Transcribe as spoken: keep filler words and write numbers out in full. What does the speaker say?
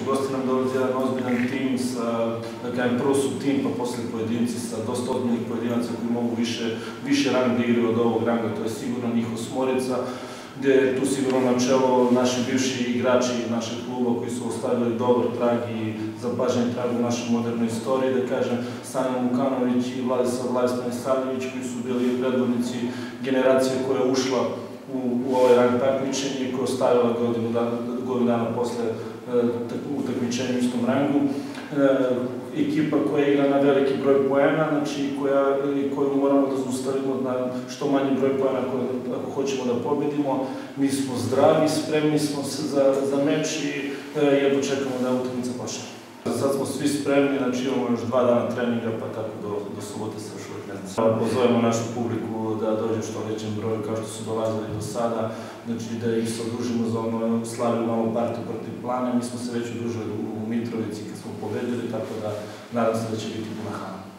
u gosti nam dolazi jedan ozbiljan tim sa, da kažem, prvo su tim, pa posle pojedinci sa dosta ozbiljnih pojedinaca koji mogu više rang da igraju od ovog ranga, to je sigurno njih osmorica, gde je tu sigurno na čelo naši bivši igrači našeg kluba koji su ostavili dobar trag i zapaženi trag u našoj modernoj istoriji, da kažem, Sanja Vukanović i Vladislav Stanisavljević koji su bili predvodnici generacije koja je ušla u ovaj rang takmičenja i koja je ostavila godinu dana posle u takmičenju u istom rangu. Ekipa koja igra na veliki broj poena, znači koju moramo da zaustavimo na što manji broj poena ako hoćemo da pobedimo. Mi smo zdravi, spremni smo za meč i jedno čekamo da utakmica počne. Sad smo svi spremni, znači imamo još dva dana treninga, pa tako do subote se još uvijek ne znam. Pozovemo našu publiku da dođe što većem broju kao što su dolazili do sada, znači da ih se odužimo za ono slaviju malu partiju protiv Plane. Mi smo se već odužili u Mitrovici kad smo pobedili, tako da nadam se da će biti puna hala.